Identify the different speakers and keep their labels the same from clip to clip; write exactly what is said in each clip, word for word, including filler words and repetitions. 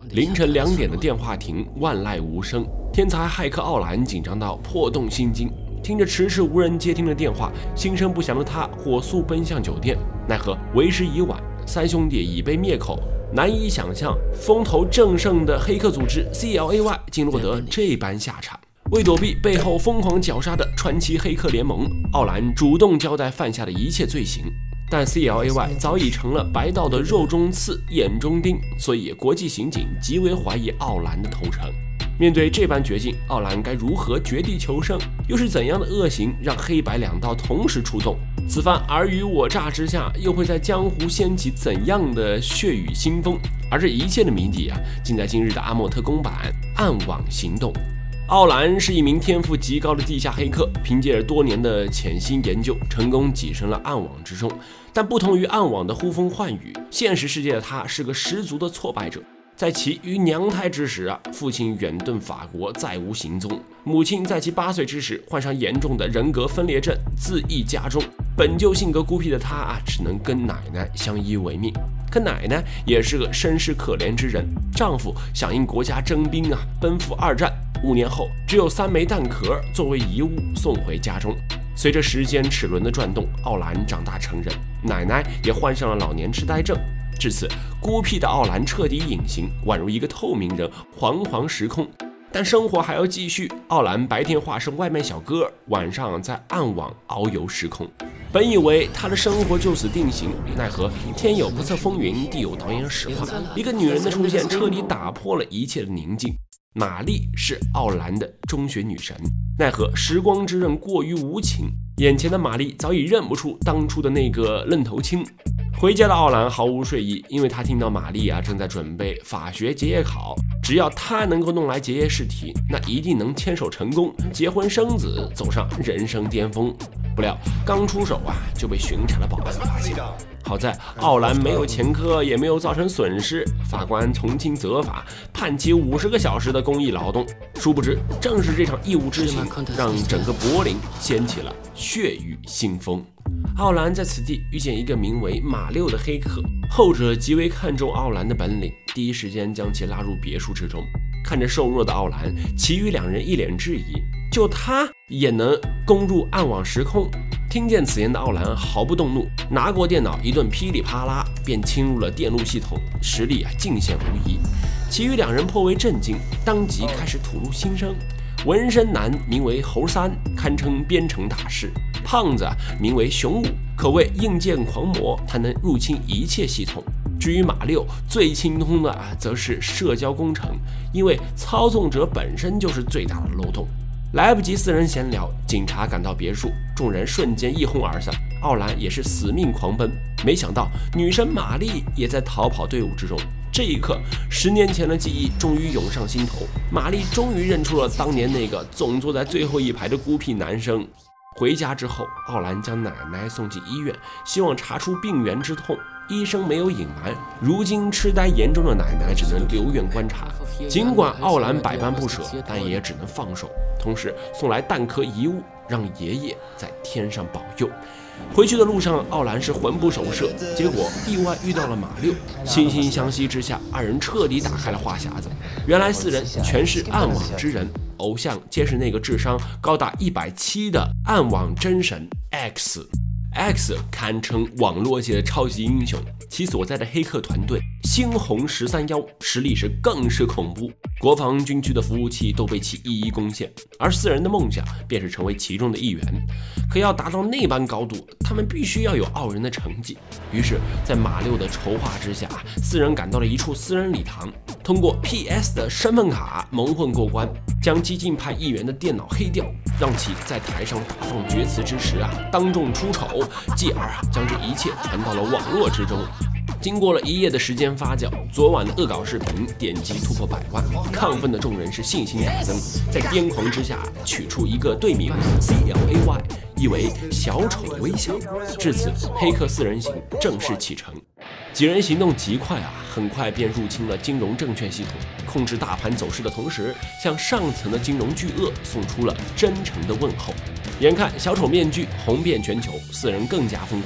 Speaker 1: 凌晨两点的电话亭万籁无声，天才骇客奥兰紧张到破洞心惊。听着迟迟无人接听的电话，心声不详的他火速奔向酒店，奈何为时已晚，三兄弟已被灭口。难以想象，风头正盛的黑客组织 C L A Y 竟落得这般下场。为躲避背后疯狂绞杀的传奇黑客联盟，奥兰主动交代犯下的一切罪行。但 C L A Y 早已成了白道的肉中刺、眼中钉，所以国际刑警极为怀疑奥兰的投诚。面对这般绝境，奥兰该如何绝地求生？又是怎样的恶行让黑白两道同时出动？此番尔虞我诈之下，又会在江湖掀起怎样的血雨腥风？而这一切的谜底啊，尽在今日的阿莫特公版《暗网行动》。奥兰是一名天赋极高的地下黑客，凭借着多年的潜心研究，成功跻身了暗网之中。但不同于暗网的呼风唤雨，现实世界的他是个十足的挫败者。在其于娘胎之时啊，父亲远遁法国，再无行踪；母亲在其八岁之时患上严重的人格分裂症，自缢家中。本就性格孤僻的他啊，只能跟奶奶相依为命。可奶奶也是个身世可怜之人，丈夫响应国家征兵啊，奔赴二战。五年后，只有三枚弹壳作为遗物送回家中。随着时间齿轮的转动，奥兰长大成人，奶奶也患上了老年痴呆症。至此，孤僻的奥兰彻底隐形，宛如一个透明人，惶惶时空。但生活还要继续，奥兰白天化身外卖小哥，晚上在暗网遨游时空。本以为他的生活就此定型，奈何天有不测风云，地有导演使唤。一个女人的出现，彻底打破了一切的宁静。玛丽是奥兰的中学女神，奈何时光之刃过于无情，眼前的玛丽早已认不出当初的那个愣头青。回家的奥兰毫无睡意，因为他听到玛丽啊正在准备法学结业考，只要他能够弄来结业试题，那一定能牵手成功，结婚生子，走上人生巅峰。不料刚出手啊，就被巡查的保安发现。好在奥兰没有前科，也没有造成损失，法官从轻责罚，判其五十个小时的公益劳动。殊不知，正是这场义务之行，让整个柏林掀起了血雨腥风。奥兰在此地遇见一个名为马六的黑客，后者极为看重奥兰的本领，第一时间将其拉入别墅之中。看着瘦弱的奥兰，其余两人一脸质疑，就他也能攻入暗网时空？听见此言的奥兰毫不动怒，拿过电脑一顿噼里啪啦，便侵入了电路系统，实力啊尽显无疑。其余两人颇为震惊，当即开始吐露心声。纹身男名为猴三，堪称编程大师；胖子名为熊五，可谓硬件狂魔，他能入侵一切系统。至于马六，最精通的啊，则是社交工程，因为操纵者本身就是最大的漏洞。来不及四人闲聊，警察赶到别墅，众人瞬间一哄而散。奥兰也是死命狂奔，没想到女神玛丽也在逃跑队伍之中。这一刻，十年前的记忆终于涌上心头，玛丽终于认出了当年那个总坐在最后一排的孤僻男生。回家之后，奥兰将奶奶送进医院，希望查出病源之痛。医生没有隐瞒，如今痴呆严重的奶奶只能留院观察。尽管奥兰百般不舍，但也只能放手，同时送来蛋壳遗物，让爷爷在天上保佑。回去的路上，奥兰是魂不守舍，结果意外遇到了马六。惺惺相惜之下，二人彻底打开了话匣子。原来四人全是暗网之人，偶像皆是那个智商高达一百七的暗网真神 X。X 堪称网络界的超级英雄，其所在的黑客团队猩红十三幺实力是更是恐怖，国防军区的服务器都被其一一攻陷，而四人的梦想便是成为其中的一员。可要达到那般高度，他们必须要有傲人的成绩。于是，在马六的筹划之下，四人赶到了一处私人礼堂，通过 P S 的身份卡蒙混过关，将激进派议员的电脑黑掉，让其在台上大放厥词之时啊，当众出丑。继而啊，将这一切传到了网络之中。经过了一夜的时间发酵，昨晚的恶搞视频点击突破百万，亢奋的众人是信心大增，在癫狂之下取出一个队名 C L A Y， 意为小丑的微笑。至此，黑客四人行正式启程。几人行动极快啊，很快便入侵了金融证券系统，控制大盘走势的同时，向上层的金融巨鳄送出了真诚的问候。眼看小丑面具红遍全球，四人更加疯狂，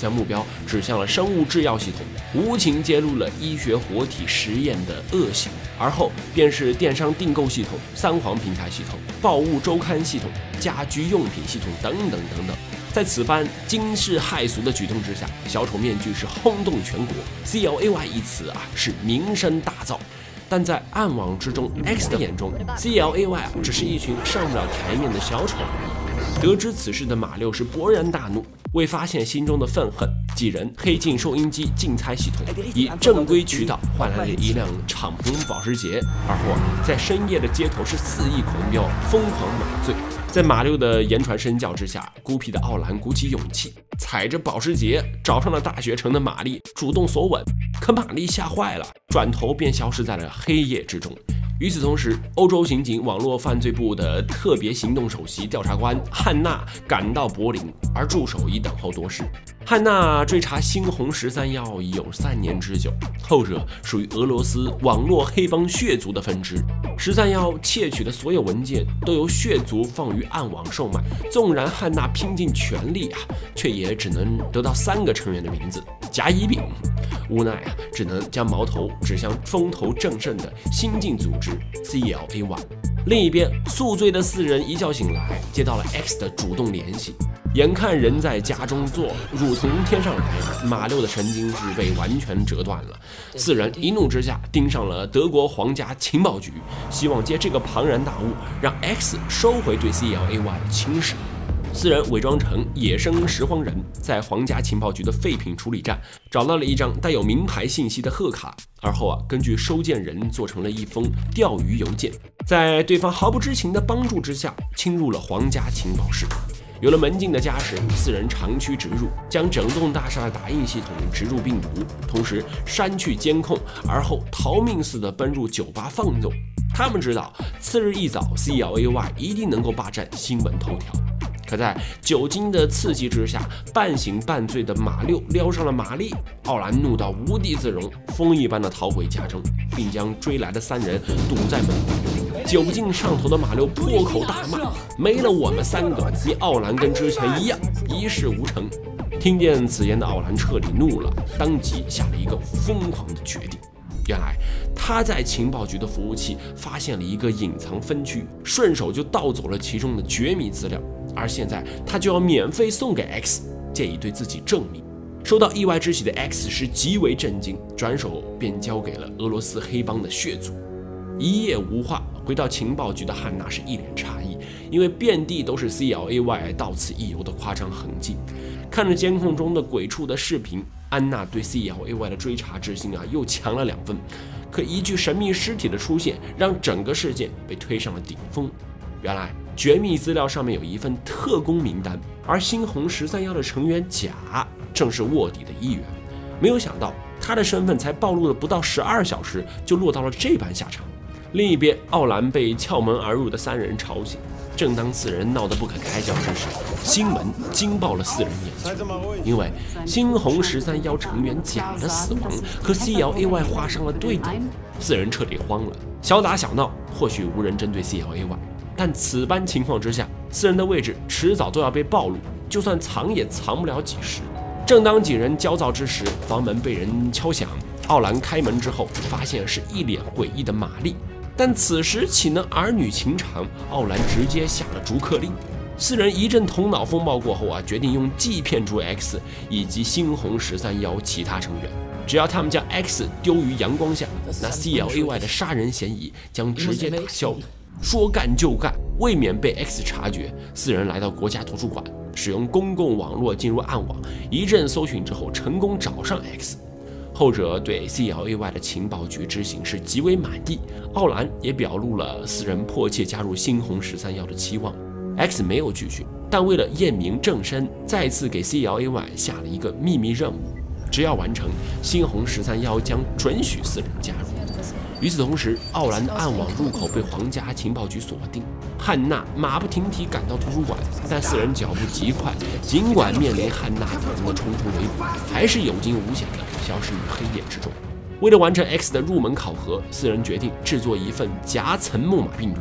Speaker 1: 将目标指向了生物制药系统，无情揭露了医学活体实验的恶行。而后便是电商订购系统、三皇平台系统、报物周刊系统、家居用品系统等等等等。在此般惊世骇俗的举动之下，小丑面具是轰动全国 ，C L A Y 一词啊是名声大噪。但在暗网之中 ，X 的眼中 ，C L A Y 只是一群上不了台面的小丑而已。得知此事的马六是勃然大怒，为发现心中的愤恨，几人黑进收音机竞猜系统，以正规渠道换来了一辆敞篷保时捷，而后在深夜的街头是肆意狂飙，疯狂买醉。在马六的言传身教之下，孤僻的奥兰鼓起勇气，踩着保时捷找上了大学城的玛丽，主动索吻。可玛丽吓坏了，转头便消失在了黑夜之中。与此同时，欧洲刑警网络犯罪部的特别行动首席调查官汉娜赶到柏林，而助手已等候多时。汉娜追查猩红十三幺已有三年之久，后者属于俄罗斯网络黑帮血族的分支。十三幺窃取的所有文件都由血族放于暗网售卖，纵然汉娜拼尽全力啊，却也只能得到三个成员的名字，甲乙丙。无奈啊，只能将矛头指向风头正盛的新晋组织 C L A Y。另一边，宿醉的四人一觉醒来，接到了 X 的主动联系。眼看人在家中坐，如同天上来，马六的神经是被完全折断了。四人一怒之下盯上了德国皇家情报局，希望借这个庞然大物，让 X 收回对 C L A Y 的轻视。四人伪装成野生拾荒人，在皇家情报局的废品处理站找到了一张带有名牌信息的贺卡，而后啊，根据收件人做成了一封钓鱼邮件，在对方毫不知情的帮助之下，侵入了皇家情报室。有了门禁的加持，四人长驱直入，将整栋大厦的打印系统植入病毒，同时删去监控，而后逃命似的奔入酒吧放纵。他们知道，次日一早 ，C L A Y 一定能够霸占新闻头条。可在酒精的刺激之下，半醒半醉的马六撩上了玛丽，奥兰怒到无地自容，风一般的逃回家中，并将追来的三人堵在门外。酒劲上头的马六破口大骂：“没了我们三个，你奥兰跟之前一样一事无成。”听见此言的奥兰彻底怒了，当即下了一个疯狂的决定。原来他在情报局的服务器发现了一个隐藏分区，顺手就盗走了其中的绝密资料，而现在他就要免费送给 X， 借以对自己证明。收到意外之喜的 X 是极为震惊，转手便交给了俄罗斯黑帮的血族。一夜无话，回到情报局的汉娜是一脸诧异，因为遍地都是 C L A Y 到此一游的夸张痕迹。看着监控中的鬼畜的视频，安娜对 C L A Y 的追查之心啊又强了两分。可一具神秘尸体的出现，让整个事件被推上了顶峰。原来绝密资料上面有一份特工名单，而猩红十三幺的成员甲正是卧底的一员。没有想到他的身份才暴露了不到十二小时，就落到了这般下场。另一边，奥兰被撬门而入的三人吵醒。正当四人闹得不可开交之时，新闻惊爆了四人眼球，因为猩红十三幺成员甲的死亡和 C L A Y 画上了对等。四人彻底慌了，小打小闹或许无人针对 C L A Y， 但此般情况之下，四人的位置迟早都要被暴露，就算藏也藏不了几时。正当几人焦躁之时，房门被人敲响，奥兰开门之后，发现是一脸诡异的玛丽。但此时岂能儿女情长？奥兰直接下了逐客令。四人一阵头脑风暴过后啊，决定用计骗出 X 以及猩红十三幺其他成员。只要他们将 X 丢于阳光下，那 C L A Y 的杀人嫌疑将直接打消。说干就干，未免被 X 察觉，四人来到国家图书馆，使用公共网络进入暗网，一阵搜寻之后，成功找上 X。后者对 C L A Y 的情报局之行是极为满意，奥兰也表露了四人迫切加入猩红十三幺的期望。X 没有拒绝，但为了验明正身，再次给 C L A Y 下了一个秘密任务，只要完成，猩红十三幺将准许四人加入。与此同时，奥兰的暗网入口被皇家情报局锁定。汉娜马不停蹄赶到图书馆，但四人脚步极快，尽管面临汉娜等人的重重围捕，还是有惊无险的消失于黑夜之中。为了完成 X 的入门考核，四人决定制作一份夹层木马病毒，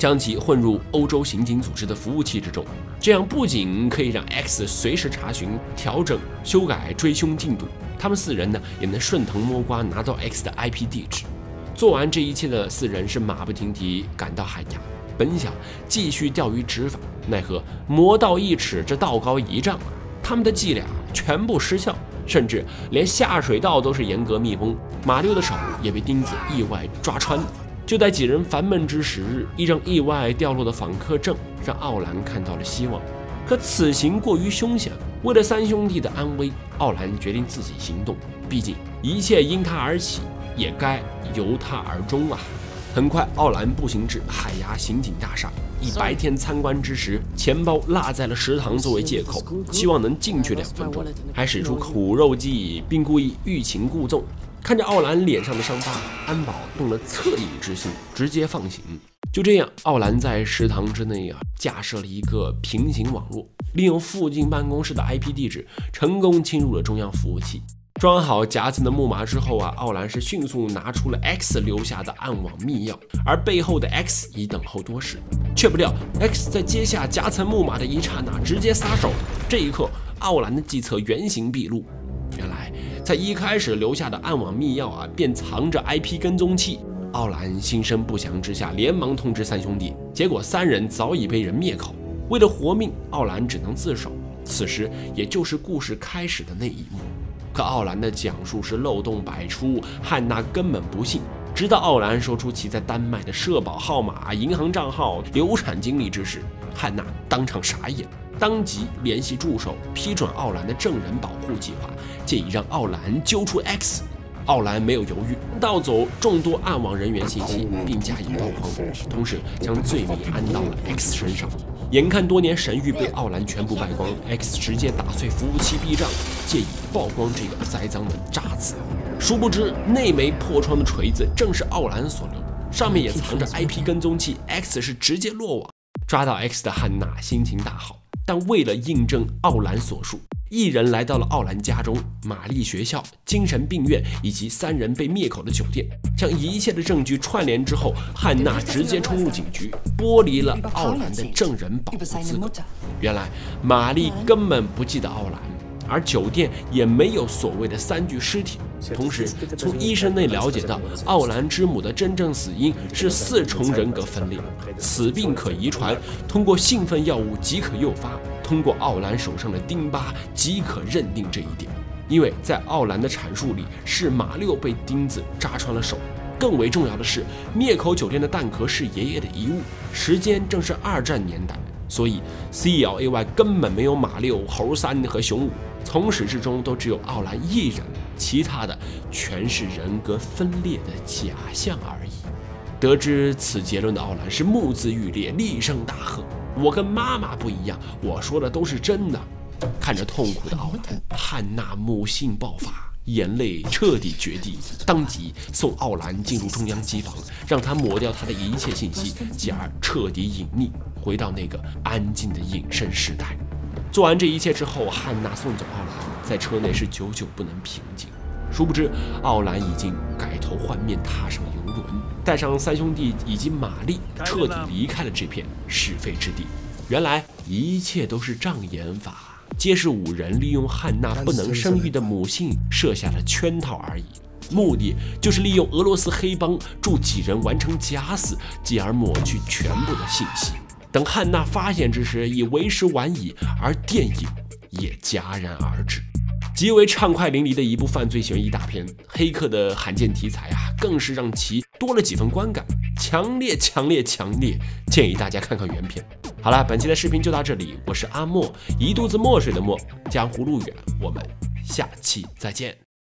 Speaker 1: 将其混入欧洲刑警组织的服务器之中。这样不仅可以让 X 随时查询、调整、修改追凶进度，他们四人呢也能顺藤摸瓜拿到 X 的 I P 地址。做完这一切的四人是马不停蹄赶到汉雅，本想继续钓鱼执法，奈何魔道一尺，这道高一丈啊！他们的伎俩全部失效，甚至连下水道都是严格密封，马六的手也被钉子意外抓穿。就在几人烦闷之时，一张意外掉落的访客证让奥兰看到了希望。可此行过于凶险，为了三兄弟的安危，奥兰决定自己行动。毕竟一切因他而起，也该由他而终啊！很快，奥兰步行至海牙刑警大厦，以白天参观之时钱包落在了食堂作为借口，希望能进去两分钟，还使出苦肉计，并故意欲擒故纵。看着奥兰脸上的伤疤，安保动了恻隐之心，直接放行。就这样，奥兰在食堂之内啊架设了一个平行网络，利用附近办公室的 I P 地址，成功侵入了中央服务器。装好夹层的木马之后啊，奥兰是迅速拿出了 X 留下的暗网密钥，而背后的 X 已等候多时。却不料 X 在接下夹层木马的一刹那直接撒手，这一刻奥兰的计策原形毕露。原来在一开始留下的暗网密钥啊，便藏着 I P 跟踪器。奥兰心生不祥之下，连忙通知三兄弟，结果三人早已被人灭口。为了活命，奥兰只能自首。此时也就是故事开始的那一幕。可奥兰的讲述是漏洞百出，汉娜根本不信。直到奥兰说出其在丹麦的社保号码、银行账号、流产经历之时，汉娜当场傻眼，当即联系助手批准奥兰的证人保护计划，建议让奥兰揪出 X。奥兰没有犹豫，盗走众多暗网人员信息，并加以曝光，同时将罪名安到了 X 身上。眼看多年神谕被奥兰全部败光 ，X 直接打碎服务器壁障，借以曝光这个栽赃的渣子。殊不知，那枚破窗的锤子正是奥兰所留，上面也藏着 I P 跟踪器 ，X 是直接落网。抓到 X 的汉娜心情大好，但为了印证奥兰所述，一人来到了奥兰家中、玛丽学校、精神病院以及三人被灭口的酒店，将一切的证据串联之后，汉娜直接冲入警局，剥离了奥兰的证人保护资格。原来玛丽根本不记得奥兰，而酒店也没有所谓的三具尸体。同时，从医生内了解到，奥兰之母的真正死因是四重人格分裂，此病可遗传，通过兴奋药物即可诱发。通过奥兰手上的钉疤即可认定这一点，因为在奥兰的阐述里是马六被钉子扎穿了手。更为重要的是，灭口酒店的弹壳是爷爷的遗物，时间正是二战年代，所以 C L A Y 根本没有马六、猴三和熊五，从始至终都只有奥兰一人，其他的全是人格分裂的假象而已。得知此结论的奥兰是目眦欲裂，厉声大喝：“我跟妈妈不一样，我说的都是真的。”看着痛苦的奥兰，汉娜母性爆发，眼泪彻底决堤，当即送奥兰进入中央机房，让他抹掉他的一切信息，继而彻底隐匿，回到那个安静的隐身时代。做完这一切之后，汉娜送走奥兰，在车内是久久不能平静。殊不知，奥兰已经改头换面，踏上游轮，带上三兄弟以及玛丽，彻底离开了这片是非之地。原来一切都是障眼法，皆是五人利用汉娜不能生育的母性设下的圈套而已。目的就是利用俄罗斯黑帮助几人完成假死，继而抹去全部的信息。等汉娜发现之时，已为时晚矣，而电影也戛然而止。极为畅快淋漓的一部犯罪悬疑大片，黑客的罕见题材啊，更是让其多了几分观感，强烈强烈强烈，建议大家看看原片。好了，本期的视频就到这里，我是阿墨，一肚子墨水的墨，江湖路远，我们下期再见。